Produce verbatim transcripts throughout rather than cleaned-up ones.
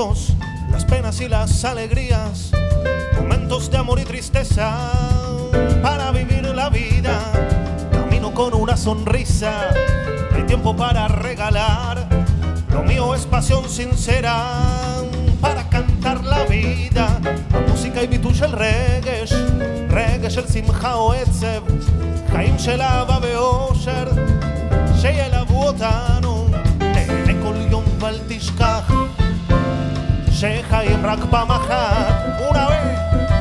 juntos las penas y las alegrías, momentos de amor y tristeza para vivir la vida. Camino con una sonrisa, no hay tiempo para regalar. Lo mío es pasión sincera para cantar la vida. La música y ביטוי של רגש, רגש של שמחה או עצב, חיים של אהבה ואושר שילוו אותנו. תהנה כל יום ואל תשכח שחיים רק פעם אחת. una vez.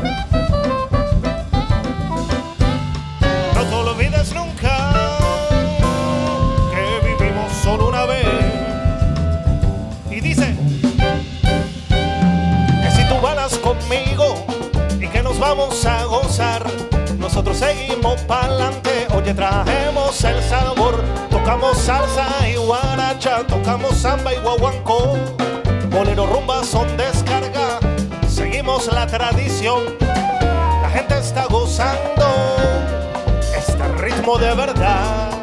No te olvides nunca que vivimos solo una vez. Y dice que si tú balas conmigo y que nos vamos a gozar, nosotros seguimos pa'lante. Oye, trajemos el sabor, tocamos salsa y guaracha, tocamos samba y guaguancó, bolero, rumba, son descarga, seguimos la tradición. La gente está gozando este ritmo de verdad.